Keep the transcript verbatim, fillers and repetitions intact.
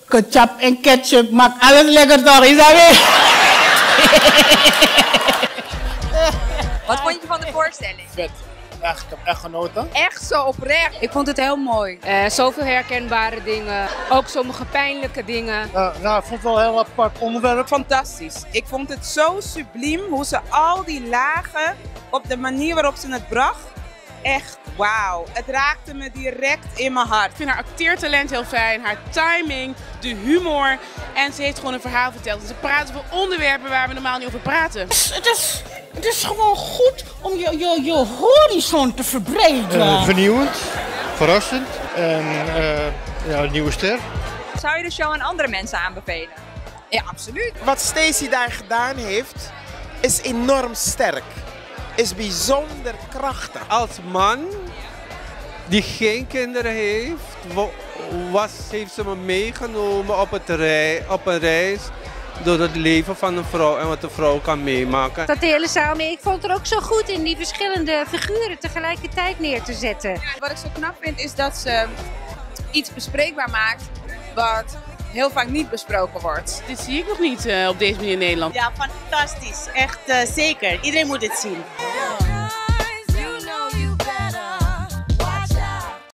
Ketchup en ketchup maakt alles lekker toch, is dat weer? Wat vond je van de voorstelling? Vet. Echt, ik heb echt genoten. Echt zo oprecht. Ik vond het heel mooi. Uh, zoveel herkenbare dingen. Ook sommige pijnlijke dingen. Uh, nou, ik vond het wel een heel apart onderwerp. Fantastisch. Ik vond het zo subliem hoe ze al die lagen op de manier waarop ze het bracht. Echt wauw. Het raakte me direct in mijn hart. Ik vind haar acteertalent heel fijn, haar timing, de humor. En ze heeft gewoon een verhaal verteld. Ze praat over onderwerpen waar we normaal niet over praten. Het is, het is gewoon goed om je, je, je horizon te verbreden. Uh, vernieuwend, verrassend en uh, ja, een nieuwe ster. Zou je de show aan andere mensen aanbevelen? Ja, absoluut. Wat Stacey daar gedaan heeft, is enorm sterk. Is bijzonder krachtig. Als man die geen kinderen heeft, was, heeft ze me meegenomen op, het rei, op een reis door het leven van een vrouw en wat een vrouw kan meemaken. Dat de hele zaal mee. Ik vond het er ook zo goed in die verschillende figuren tegelijkertijd neer te zetten. Ja, wat ik zo knap vind is dat ze iets bespreekbaar maakt wat heel vaak niet besproken wordt. Dit zie ik nog niet uh, op deze manier in Nederland. Ja, fantastisch. Echt uh, zeker. Iedereen moet het zien.